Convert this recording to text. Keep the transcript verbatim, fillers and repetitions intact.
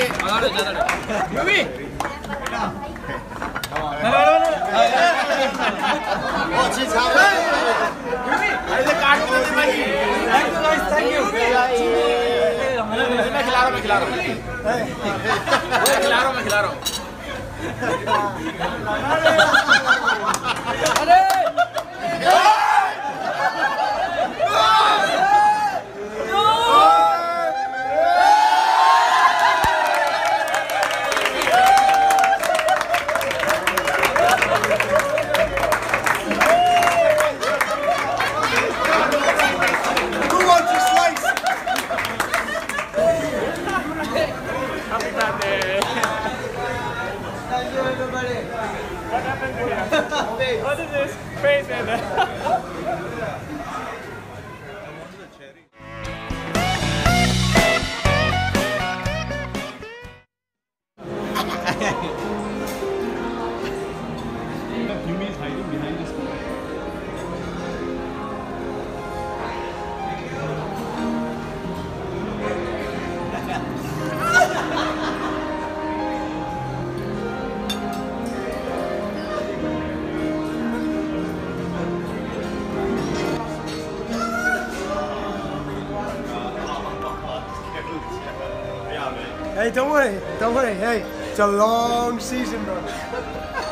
Agarra, agarra. Yumi. Oh, cheese, how Yumi, ऐसे काट के दे भाई. Thank you guys, thank you. मैं खिला रहा हूँ, मैं खिला रहा हूँ. मैं खिला रहा हूँ, मैं खिला रहा हूँ. अरे! What happened to him? What is this? Face and Yumi is hiding behind this. Hey, don't worry, don't worry. Hey, it's a long season, bro.